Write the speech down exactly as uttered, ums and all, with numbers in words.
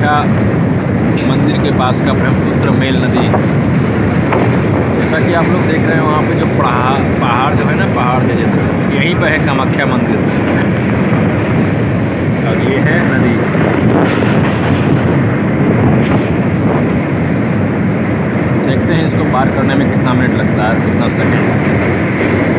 कामाख्या मंदिर के पास का ब्रह्मपुत्र मेल नदी। जैसा कि आप लोग देख रहे हैं वहाँ पे जो पहाड़ पहाड़ जो है ना, पहाड़ के जैसे यहीं पर है कामाख्या मंदिर और ये है नदी। देखते हैं इसको पार करने में कितना मिनट लगता है, कितना सेकेंड।